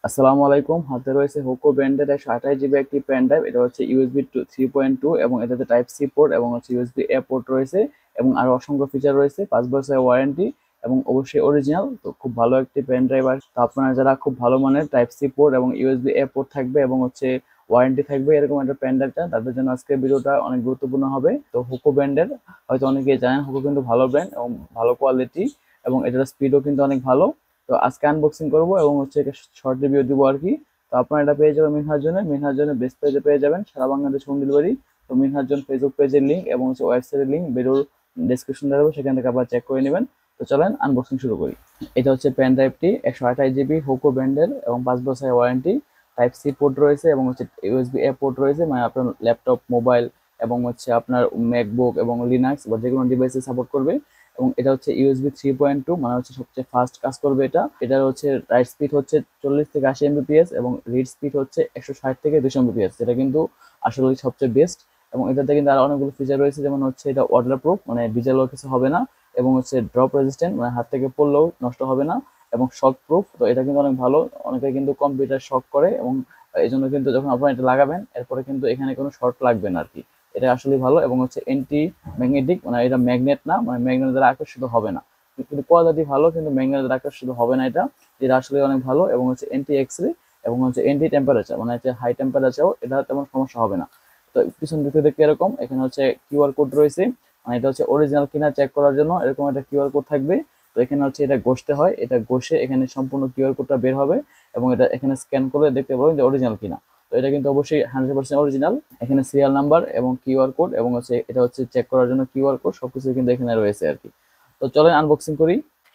আসসালামু আলাইকুম। হাতে রয়েছে হোকো ব্র্যান্ডের 128 জিবি একটি পেন ড্রাইভ। এটা হচ্ছে ইউএসবি 3.2 এবং এটাতে টাইপ সি পোর্ট এবং হচ্ছে ইউএসবি এ পোর্ট রয়েছে এবং আরো অসংখ্য ফিচার রয়েছে, 5 বছরের ওয়ারেন্টি এবং অবশ্যই অরিজিনাল। তো খুব ভালো একটি পেন ড্রাইভ। আর তো আপনারা যারা খুব ভালো মানের টাইপ সি পোর্ট এবং ইউএসবি এ পোর্ট থাকবে এবং হচ্ছে ওয়ারেন্টি থাকবে এরকম একটা পেন ড্রাইভ চান, তাদের জন্য আজকের ভিডিওটা অনেক গুরুত্বপূর্ণ হবে। তো হোকো ব্র্যান্ডের হয়তো অনেকেই জানেন, হোকো কিন্তু ভালো ব্র্যান্ড এবং ভালো কোয়ালিটি এবং এটার স্পিডও কিন্তু অনেক ভালো। তো আজকে আনবক্সিং করবো এবং হচ্ছে শর্ট রিভিউ দিব আর কি। তো আপনারা এটা পেয়ে যাবেন মিনহার জন্য বেস্ট পেজে পেয়ে যাবেন, সারা বাংলাদেশ হোম ডেলিভারি। তো মিনহার জন্য ফেসবুক পেজের লিঙ্ক এবং হচ্ছে ওয়েবসাইটের লিঙ্ক ভিডিওর ডেসক্রিপশন দেওয়া হবে, সেখান থেকে আপনারা চেক করে নেবেন। তো চলেন আনবক্সিং শুরু করি। এটা হচ্ছে পেন ড্রাইভটি 128 জিবি হোকো ব্র্যান্ডের এবং 5 বছরের ওয়ারেন্টি। টাইপ সি পোর্ট রয়েছে এবং হচ্ছে ইউএসবি এ পোর্ট রয়েছে, মানে আপনার ল্যাপটপ, মোবাইল এবং হচ্ছে আপনার ম্যাকবুক এবং লিনাক্স বা যে কোনো ডিভাইসে সাপোর্ট করবে। এবং এটা হচ্ছে ইউএসবি 3.2, মানে হচ্ছে সবচেয়ে ফাস্ট কাজ করবে এটা। এটার হচ্ছে রাইট স্পিড হচ্ছে 40 থেকে 80 এমবিপিএস এবং রিড স্পিড হচ্ছে 160 থেকে 200 এমবিপিএস, যেটা কিন্তু আসলে সবচেয়ে বেস্ট। এবং এটাতে কিন্তু আরো অনেকগুলো ফিচার রয়েছে, যেমন হচ্ছে এটা ওয়াটার প্রুফ, মানে ভিজালেও কিছু হবে না, এবং হচ্ছে ড্রপ রেজিস্ট্যান্ট, মানে হাত থেকে পড়লেও নষ্ট হবে না, এবং শক প্রুফ। তো এটা কিন্তু অনেক ভালো। অনেকে কিন্তু কম্পিউটার শক করে এবং এই জন্য কিন্তু যখন আপনারা এটা লাগাবেন এরপরে কিন্তু এখানে কোনো শর্ট লাগবে না আর কি। এটা আসলে ভালো এবং হচ্ছে এন্টি ম্যাগনেটিক, মানে এটা ম্যাগনেট না, মানে ম্যাগনেট দ্বারা আকর্ষিত হবে না। কিন্তু কোয়ালিটি ভালো, কিন্তু ম্যাগনেট দ্বারা আকর্ষিত হবে না এটা। এটা আসলে অনেক ভালো এবং হচ্ছে এন্টি এক্সরে এবং হচ্ছে এন্টি টেম্পারেচার, মানে হচ্ছে হাই টেম্পারেচারও এটা তেমন সমস্যা হবে না। তো পিছন দিকে দেখতে এরকম, এখানে হচ্ছে কিউআর কোড রয়েছে, মানে এটা হচ্ছে অরিজিনাল কিনা চেক করার জন্য এরকম একটা কিউআর কোড থাকবে। তো এখানে হচ্ছে এটা ঘষতে হয়, এটা ঘষে এখানে সম্পূর্ণ কিউআর কোডটা বের হবে এবং এটা এখানে স্ক্যান করে দেখতে পারবেন যে অরিজিনাল কিনা। তো এটা কিন্তু অবশ্যই 100% অরিজিনাল। এখানে সিরিয়াল নাম্বার এবং কিউআর কোড এবং হচ্ছে এটা হচ্ছে চেক করার জন্য কিউআর কোড, সবকিছু কিন্তু এখানে রয়েছে আর কি। তো চলেন আনবক্সিং করি।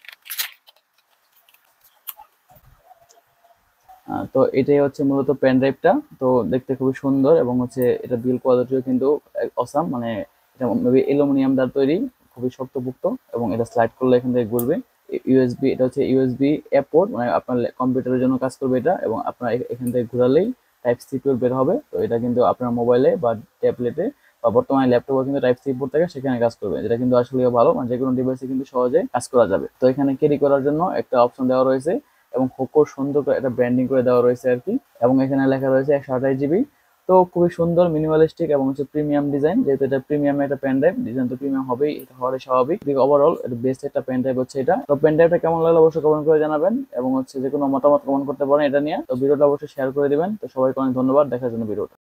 তো এটাই হচ্ছে মূলত পেন ড্রাইভটা। তো দেখতে খুবই সুন্দর এবং হচ্ছে এটা বিল কোয়ালিটিও কিন্তু অসাম, মানে এটা মেবি অ্যালুমিনিয়াম দ্বারা তৈরি, খুবই শক্তপোক্ত এবং এটা স্লাইড করলে এখান থেকে ঘুরবে। ইউএসবি, এটা হচ্ছে ইউএসবি এ পোর্ট, মানে আপনার কম্পিউটারের জন্য কাজ করবে এটা, এবং আপনার এখান থেকে ঘোরালেই টাইপ সি পোর্ট বের হবে। তো এটা কিন্তু আপনার মোবাইলে বা ট্যাবলেটে বা বর্তমানে ল্যাপটপে কিন্তু টাইপ সি পোর্ট থাকে, সেখানে কাজ করবে, যেটা কিন্তু আসলে ভালো, মানে যে কোনো ডিভাইসে কিন্তু সহজে কাজ করা যাবে। তো এখানে ক্যারি করার জন্য একটা অপশন দেওয়া রয়েছে এবং হোকো সুন্দর করে একটা ব্র্যান্ডিং করে দেওয়া রয়েছে আর কি। এবং এখানে লেখা রয়েছে 128 জিবি। তো খুবই সুন্দর, মিনিমালিস্টিক এবং হচ্ছে প্রিমিয়াম ডিজাইন। যেহেতু এটা প্রিমিয়াম একটা পেন ড্রাইভ, ডিজাইন তো প্রিমিয়াম হবেই, এটা হওয়ারই স্বাভাবিক। ওভারঅল এটা বেস্ট একটা পেন ড্রাইভ হচ্ছে এটা। তো পেন ড্রাইভটা কেমন লাগলো অবশ্যই কমেন্ট করে জানাবেন এবং হচ্ছে যে কোনো মতামত কমেন্ট করতে পারেন এটা নিয়ে। তো ভিডিওটা অবশ্যই শেয়ার করে দিবেন। তো সবাইকে অনেক ধন্যবাদ দেখার জন্য ভিডিওটা।